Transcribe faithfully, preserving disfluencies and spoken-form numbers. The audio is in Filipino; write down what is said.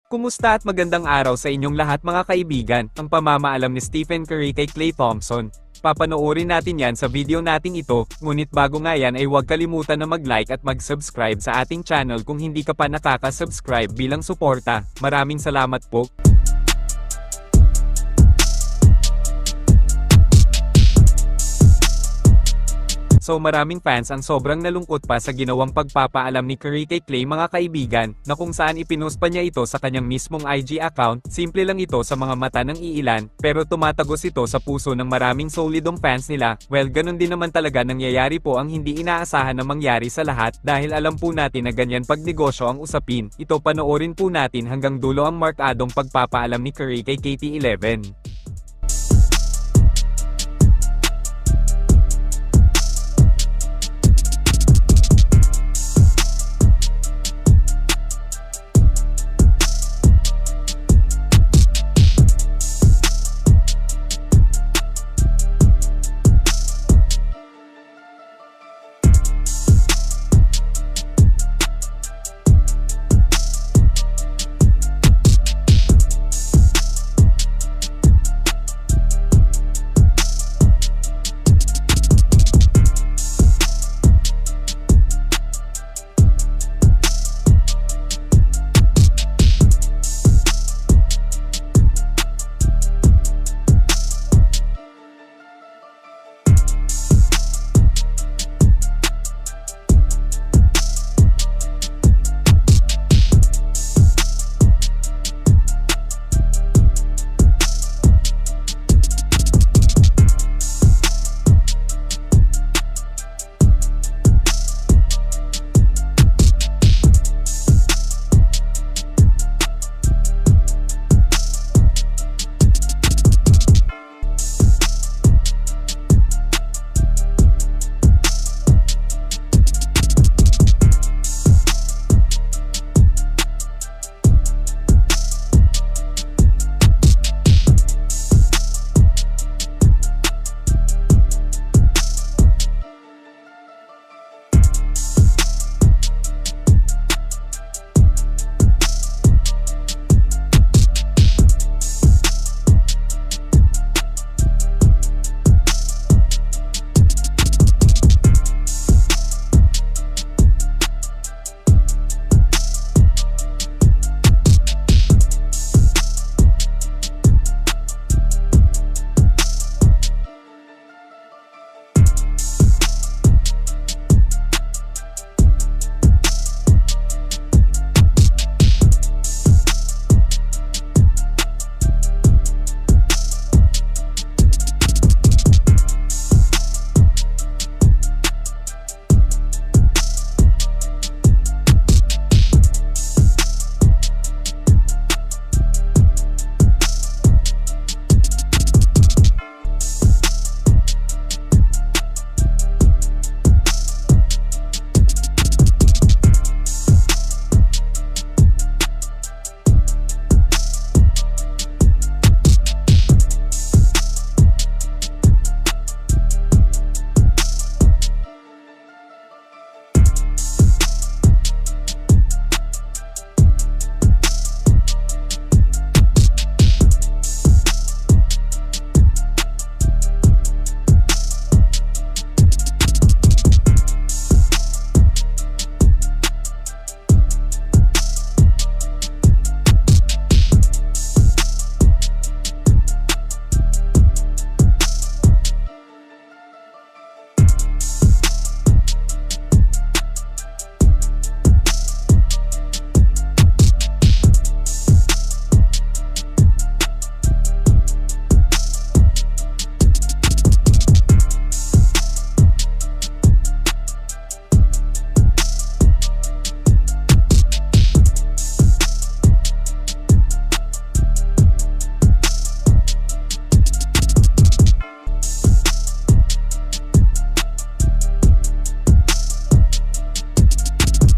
Kumusta at magandang araw sa inyong lahat mga kaibigan, ang pamamaalam ni Stephen Curry kay Klay Thompson. Papanoorin natin yan sa video nating ito, ngunit bago nga yan ay huwag kalimutan na mag-like at mag-subscribe sa ating channel kung hindi ka pa nakaka-subscribe bilang suporta. Maraming salamat po. So maraming fans ang sobrang nalungkot pa sa ginawang pagpapaalam ni Curry kay Klay mga kaibigan, na kung saan ipinost pa niya ito sa kanyang mismong I G account. Simple lang ito sa mga mata ng iilan, pero tumatagos ito sa puso ng maraming solidong fans nila. Well, ganun din naman talaga nangyayari po ang hindi inaasahan na mangyari sa lahat, dahil alam po natin na ganyan pag negosyo ang usapin. Ito panoorin po natin hanggang dulo ang markadong pagpapaalam ni Curry kay K T eleven.